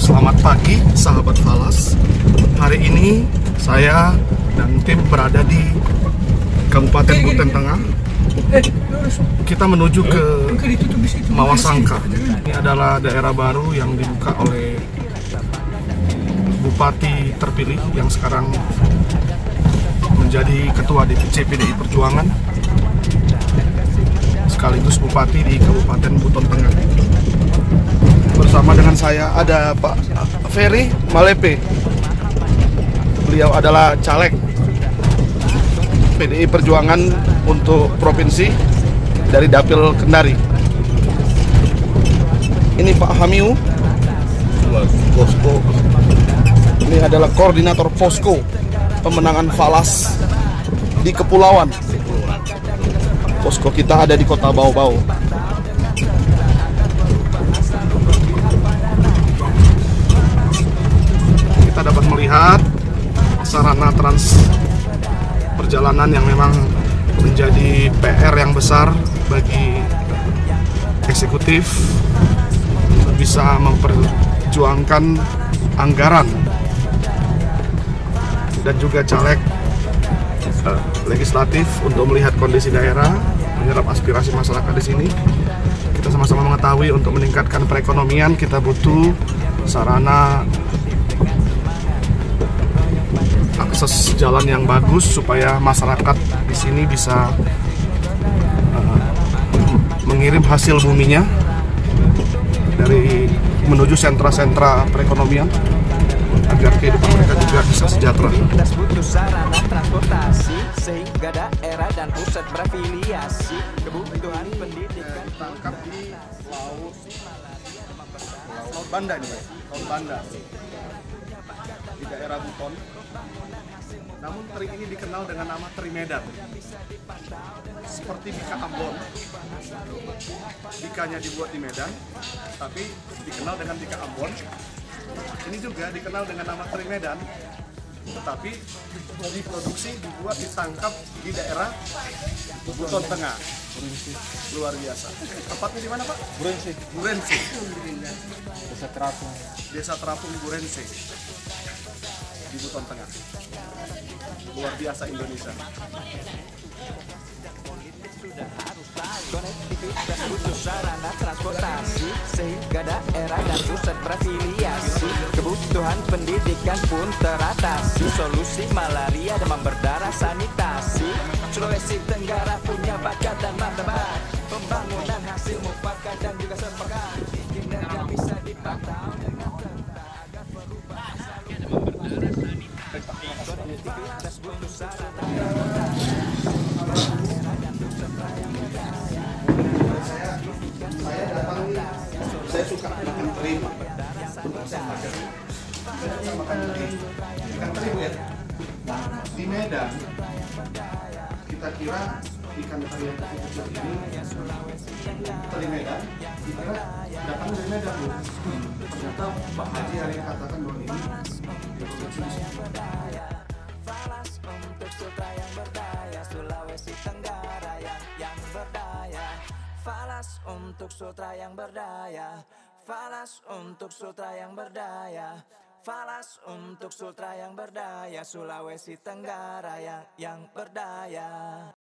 Selamat pagi sahabat Falas. Hari ini saya dan tim berada di Kabupaten Buton Tengah. Kita menuju ke Mawasangka. Ini adalah daerah baru yang dibuka oleh Bupati terpilih yang sekarang menjadi Ketua DPC PDI Perjuangan sekaligus Bupati di Kabupaten Buton Tengah. Bersama dengan saya ada Pak Ferry Malepe. Beliau adalah caleg PDI Perjuangan untuk provinsi dari Dapil Kendari. Ini Pak Hamiu, Posko. Ini adalah koordinator Posko pemenangan Falas di Kepulauan. Posko kita ada di Kota Bau-Bau. Kita dapat melihat sarana trans perjalanan yang memang menjadi PR yang besar bagi eksekutif untuk bisa memperjuangkan anggaran dan juga caleg legislatif untuk melihat kondisi daerah, menyerap aspirasi masyarakat di sini. Kita sama-sama mengetahui untuk meningkatkan perekonomian kita butuh sarana akses jalan yang bagus supaya masyarakat di sini bisa mengirim hasil buminya dari menuju sentra-sentra perekonomian agar kehidupan mereka juga bisa sejahtera. Butuh sarana transportasi sehingga daerah dan pusat berafiliasi, kebutuhan pendidikan. Tangkap di laut Banda nih, laut Banda di daerah Buton. Namun teri ini dikenal dengan nama teri Medan. Seperti bika Ambon, bikanya dibuat di Medan, tapi dikenal dengan bika Ambon. Ini juga dikenal dengan nama teri Medan, tetapi diproduksi, dibuat, ditangkap di daerah Buton Tengah. Luar biasa. Tempatnya di mana, Pak? Burense. Burense. Desa Terapung. Desa Terapung Burense. Di Buton Tengah. Luar biasa Indonesia. Konektivitas butuh sarana transportasi sehingga daerah dan pusat berafiliasi, kebutuhan pendidikan pun teratasi, solusi malaria demam berdarah sanitasi. Sulawesi Tenggara punya bakat dan martabat, pembangunan hasil mufakat dan juga sepakat, kinerja bisa dipantau dengan ketat agar perubahan konektivitas butuh sarana Saya suka makan teri, Pak. Makan teri. Ikan teri, Bu, ya. Di Medan, kita kira ikan teri yang kecil ini teri Medan, dikira datang dari Medan, Bu. Ternyata Pak Haji hari ini katakan bahwa ini diproduksi di sini. Falas untuk sutra yang berdaya, Sulawesi Tenggara yang berdaya. Falas untuk sutra yang berdaya, Falas untuk sutra yang berdaya, Falas untuk sutra yang berdaya, Sulawesi Tenggara yang berdaya.